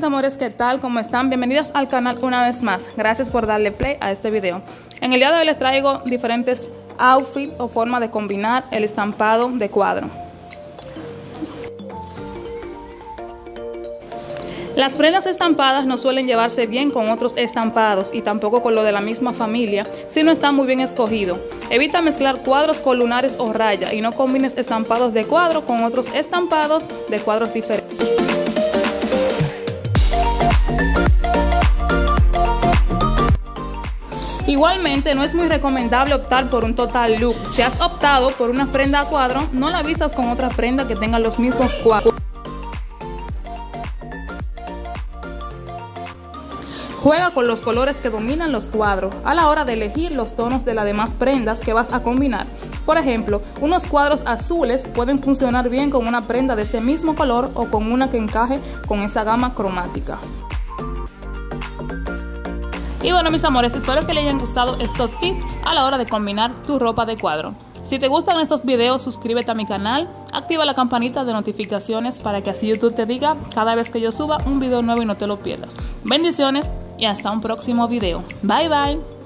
amores, ¿qué tal? ¿Cómo están? Bienvenidos al canal una vez más. Gracias por darle play a este video. En el día de hoy les traigo diferentes outfits o formas de combinar el estampado de cuadro. Las prendas estampadas no suelen llevarse bien con otros estampados y tampoco con lo de la misma familia si no está muy bien escogido. Evita mezclar cuadros con lunares o raya y no combines estampados de cuadro con otros estampados de cuadros diferentes. Igualmente, no es muy recomendable optar por un total look. Si has optado por una prenda a cuadro, no la vistas con otra prenda que tenga los mismos cuadros. Juega con los colores que dominan los cuadros a la hora de elegir los tonos de las demás prendas que vas a combinar. Por ejemplo, unos cuadros azules pueden funcionar bien con una prenda de ese mismo color o con una que encaje con esa gama cromática. Y bueno, mis amores, espero que les hayan gustado estos tips a la hora de combinar tu ropa de cuadro. Si te gustan estos videos, suscríbete a mi canal, activa la campanita de notificaciones para que así YouTube te diga cada vez que yo suba un video nuevo y no te lo pierdas. Bendiciones y hasta un próximo video. Bye bye.